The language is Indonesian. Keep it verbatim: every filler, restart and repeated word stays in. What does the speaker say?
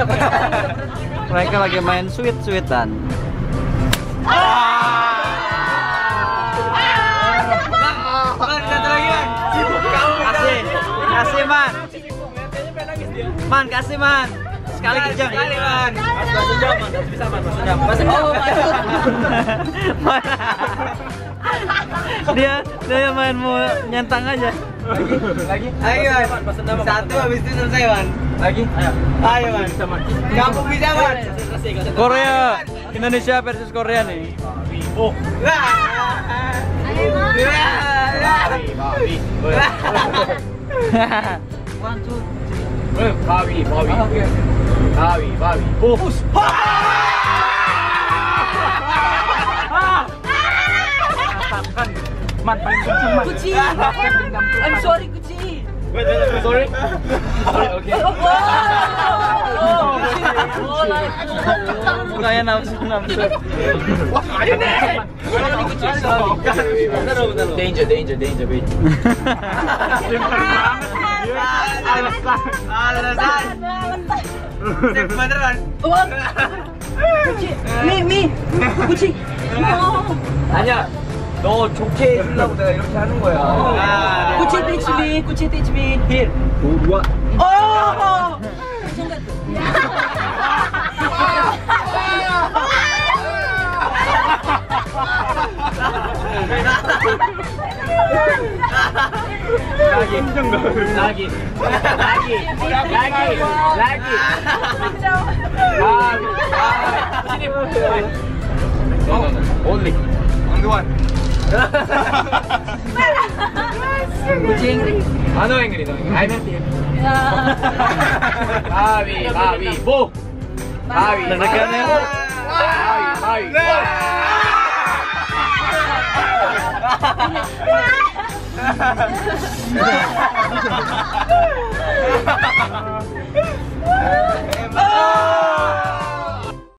Mereka lagi main sweet-sweetan. Satu lagi, Man. Kasih, kasih Man. Man, kasih Man. Sekali kejam. Sekali, Man. Masuk jam, Man. Harus bisa, Man. Masuk jam. Masuk jam. Dia dia main mau nyentang aja. Lagi, lagi. Ayo, Man. Satu habis itu selesai, Man. Lagi. Ayo. Ayo, Man. Kamu bisa, Man. Korea, Indonesia versus Korea nih. Oh. One, two, Bawi, bawi. Bawi, bawi. Push. Man, paling kenceng, Man. Kuci. I'm sorry, Kuci. Wait, wait, wait, sorry. Sorry, okay. Mukanya nafsu nafsu. Wah, ayo deh. Danger, danger, danger, wait. Alasan. Beneran. Kuci. Mi, mi. Kuci. 아니야. 너 좋게 해주려고 내가 이렇게 하는 거야. Kuci teach me. Kuci teach me. 힐. 우와. Oh. lagi, lagi, lagi, lagi, lagi. Sini. Only, only one. Kucing. Ah, no angry, no angry. I meant him. Bawi, bawi, bo. Bawi. Deg-degan ya. Bawi, bawi. Oh!